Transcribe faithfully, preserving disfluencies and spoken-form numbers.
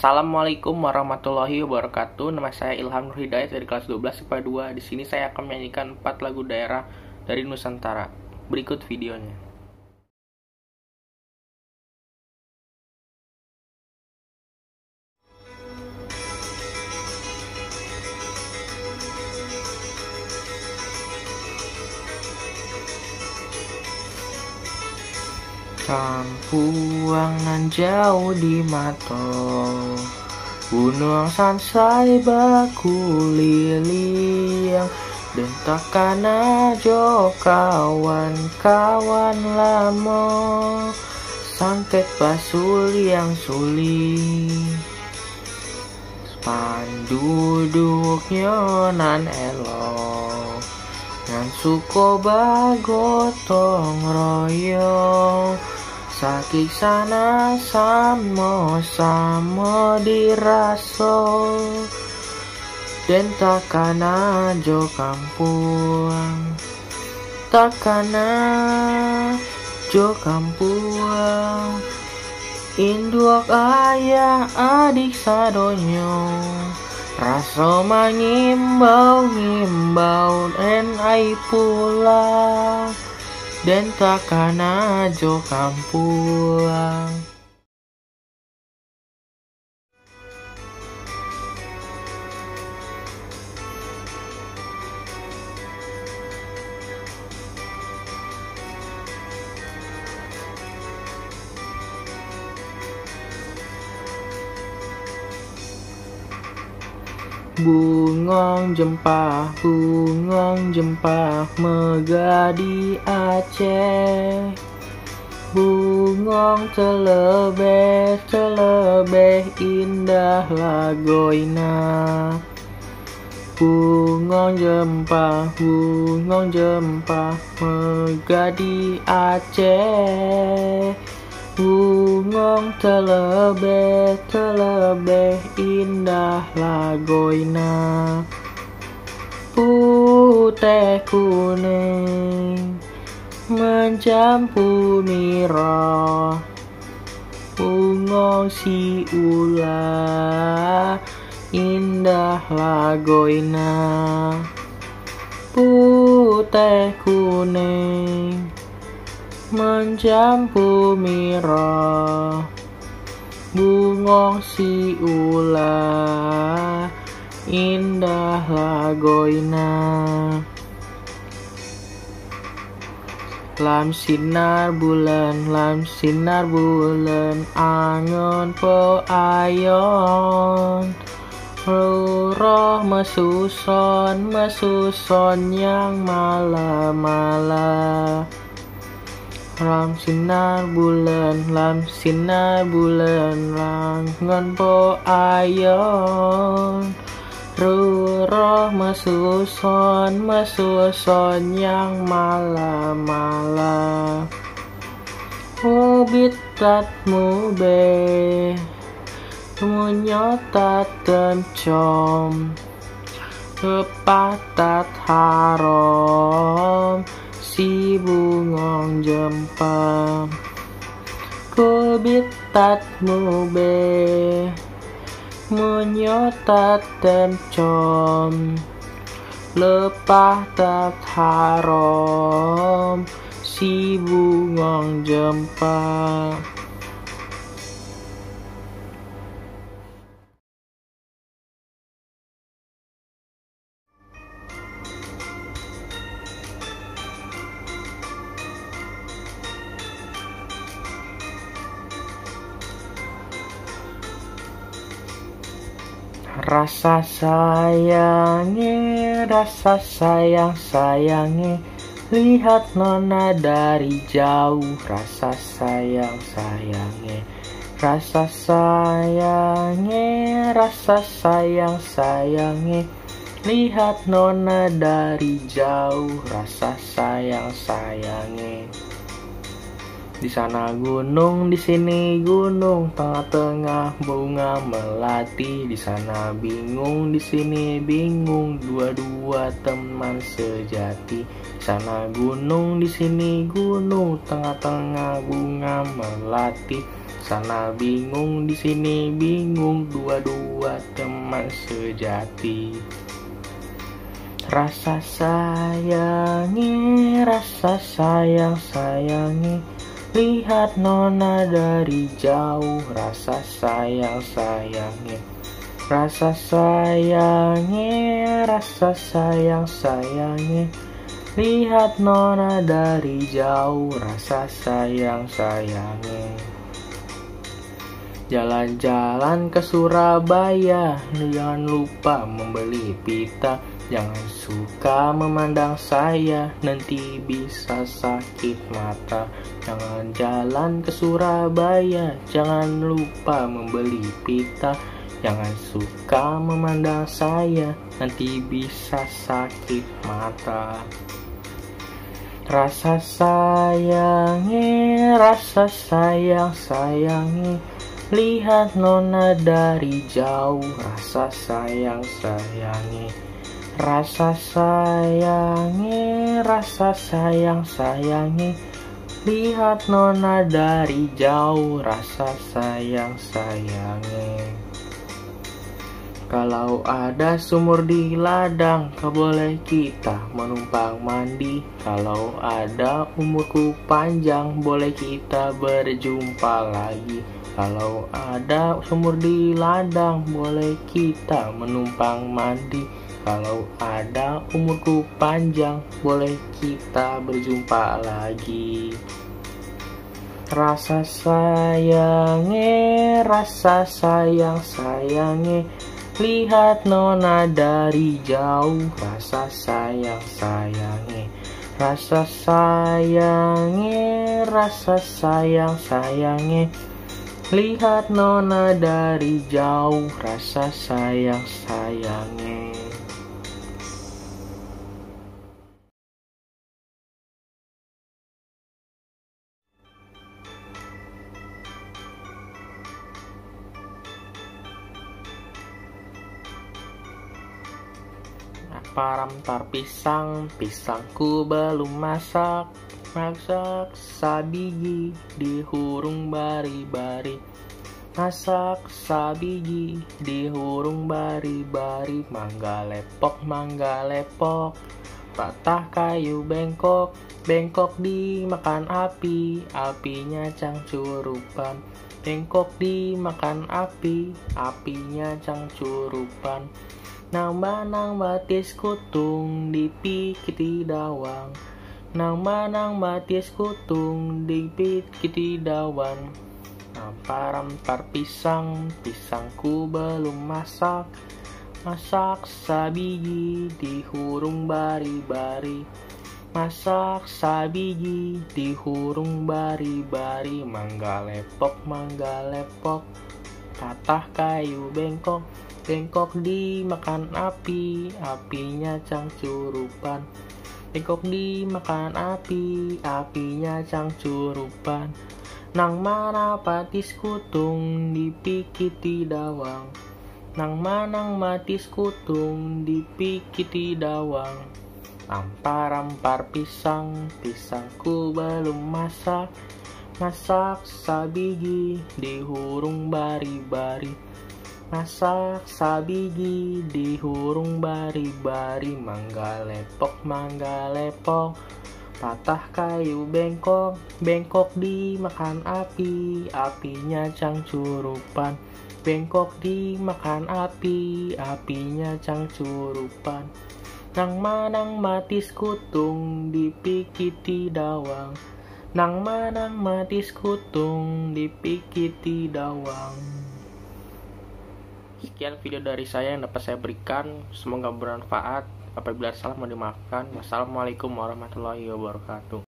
Assalamualaikum warahmatullahi wabarakatuh. Nama saya Ilham Nur Hidayat dari kelas dua belas I P A dua. Di sini saya akan menyanyikan empat lagu daerah dari Nusantara. Berikut videonya. Kampuang nan jauh di mato, gunung sansai baku liliang, dentakan ajo kawan-kawan lamo, santet basuliang suli, panduduknya nan elok, ngan suko bagotong royong, sakit sana samo-samo diraso, den takana jo kampuang, takana jo kampuang, induk ayah adik sadonyo, raso mangimbau ngimbau en ai pulang, den takana jo kampuang. Bungong jempah, bungong jempah megah di Aceh, bungong telebeh, telebeh indah lagoina, bungong jempah, bungong jempah megah di Aceh, bungong telebeh, telebeh indah lagoina, putih kuning mencampur mirah, bungong si ula indah lagoina, putih kuning mencampur mirah, bungong si ula indah lagoina. Lam sinar bulan, lam sinar bulan, angon po ayon, roh mesuson, mesuson yang malam-malam. Lam sinar bulan, lam sinar bulan, langon po ayon, roh mesuson, mesuson yang malam-malam. Hobbit tatmu be, munyotat tencom, kepatat harom, si bungong jempam, kobitatmu be, menyotat tencom, lepah tat harom, si bungong jempam. Rasa sayange, rasa sayang sayange, lihat nona dari jauh. Rasa sayang sayange, rasa sayange, rasa sayang sayange, lihat nona dari jauh. Rasa sayang sayange. Di sana gunung, di sini gunung, tengah-tengah bunga melati. Di sana bingung, di sini bingung, dua-dua teman sejati. Di sana gunung, di sini gunung, tengah-tengah bunga melati. Sana bingung, di sini bingung, dua-dua teman sejati. Rasa sayangi, rasa sayang sayangi, lihat nona dari jauh. Rasa sayang sayangi, rasa sayangi, rasa sayang sayangi, lihat nona dari jauh. Rasa sayang sayangi. Jalan-jalan ke Surabaya, jangan lupa membeli pita. Jangan suka memandang saya, nanti bisa sakit mata. Jangan jalan ke Surabaya, jangan lupa membeli pita. Jangan suka memandang saya, nanti bisa sakit mata. Rasa sayangi, rasa sayang sayangi, lihat nona dari jauh. Rasa sayang sayangi, rasa sayangi, rasa sayang sayangi, lihat nona dari jauh. Rasa sayang sayangi. Kalau ada sumur di ladang, kau boleh kita menumpang mandi. Kalau ada umurku panjang, boleh kita berjumpa lagi. Kalau ada sumur di ladang, boleh kita menumpang mandi. Kalau ada umurku panjang, boleh kita berjumpa lagi. Rasa sayangi, rasa sayang sayangi, lihat nona dari jauh. Rasa sayang sayangi, rasa sayangi, rasa sayang sayangi, lihat nona dari jauh. Rasa sayang sayangi. Paramtar pisang, pisangku belum masak. Masak sabiji di hurung bari-bari. Masak sabiji di hurung bari-bari. Mangga lepok, mangga lepok, patah kayu bengkok. Bengkok dimakan api, apinya cangcurupan. Bengkok dimakan api, apinya cangcurupan. Nang manang batis kutung dipikiti dawang. Nang manang batis kutung dipikiti dawan. Nampar-ampar pisang, pisangku belum masak. Masak sabiji di hurung bari-bari. Masak sabiji di hurung bari-bari. Mangga lepok, mangga lepok, patah kayu bengkok. Bengkok dimakan api, apinya cangcurupan. Bengkok dimakan api, apinya cangcurupan. Nang mana patis kutung dipikiti dawang. Nang manang matis kutung dipikiti dawang. Ampar-ampar pisang, pisangku belum masak. Masak sabiji di hurung bari-bari. Masak sabiji di hurung bari-bari. Mangga lepok, mangga lepok, patah kayu bengkok. Bengkok dimakan api, apinya cangcurupan. Bengkok dimakan api, apinya cangcurupan. Nang manang matis kutung dipikiti dawang. Nang manang matis kutung dipikiti dawang. Sekian video dari saya yang dapat saya berikan. Semoga bermanfaat. Apabila salah, mohon dimaafkan. Wassalamualaikum warahmatullahi wabarakatuh.